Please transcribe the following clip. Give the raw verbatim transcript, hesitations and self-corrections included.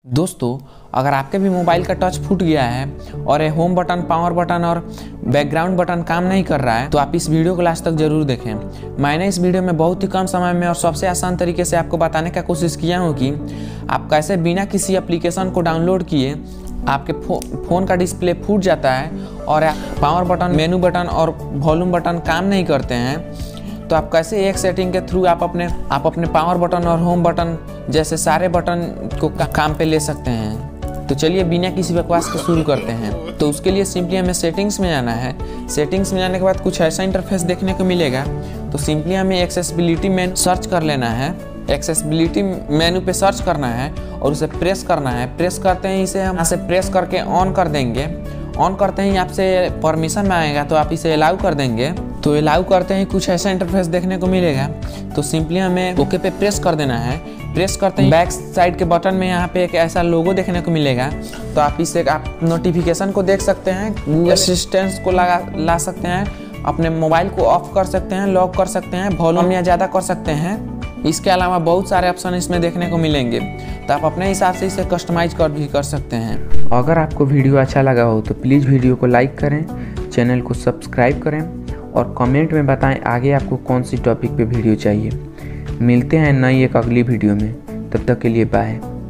दोस्तों, अगर आपके भी मोबाइल का टच फूट गया है और ये होम बटन, पावर बटन और बैकग्राउंड बटन काम नहीं कर रहा है तो आप इस वीडियो को लास्ट तक जरूर देखें। मैंने इस वीडियो में बहुत ही कम समय में और सबसे आसान तरीके से आपको बताने का कोशिश किया हूँ कि आप कैसे बिना किसी एप्लीकेशन को डाउनलोड किए आपके फो, फोन का डिस्प्ले फूट जाता है और पावर बटन, मेनू बटन और वॉल्यूम बटन काम नहीं करते हैं तो आप कैसे एक सेटिंग के थ्रू आप अपने आप अपने पावर बटन और होम बटन जैसे सारे बटन को का, काम पे ले सकते हैं। तो चलिए बिना किसी बकवास के शुरू करते हैं। तो उसके लिए सिंपली हमें सेटिंग्स में जाना है। सेटिंग्स में जाने के बाद कुछ ऐसा इंटरफेस देखने को मिलेगा। तो सिंपली हमें एक्सेसिबिलिटी में सर्च कर लेना है। एक्सेसिबिलिटी मेनू पे सर्च करना है और उसे प्रेस करना है। प्रेस करते ही इसे हम यहाँ से प्रेस करके ऑन कर देंगे। ऑन करते ही आपसे परमिशन मांगेगा तो आप इसे अलाउ कर देंगे। तो अलाउ करते ही कुछ ऐसा इंटरफेस देखने को मिलेगा। तो सिंपली हमें ओके पे प्रेस कर देना है। प्रेस करते ही बैक साइड के बटन में यहाँ पे एक ऐसा लोगो देखने को मिलेगा। तो आप इसे आप नोटिफिकेशन को देख सकते हैं, गूगल असिस्टेंट को लगा ला सकते हैं, अपने मोबाइल को ऑफ कर सकते हैं, लॉक कर सकते हैं, वॉल्यूम या ज़्यादा कर सकते हैं। इसके अलावा बहुत सारे ऑप्शन इसमें देखने को मिलेंगे तो आप अपने हिसाब से इसे कस्टमाइज कर भी कर सकते हैं। अगर आपको वीडियो अच्छा लगा हो तो प्लीज़ वीडियो को लाइक करें, चैनल को सब्सक्राइब करें और कमेंट में बताएं आगे आपको कौन सी टॉपिक पे वीडियो चाहिए। मिलते हैं नई एक अगली वीडियो में, तब तक के लिए बाय।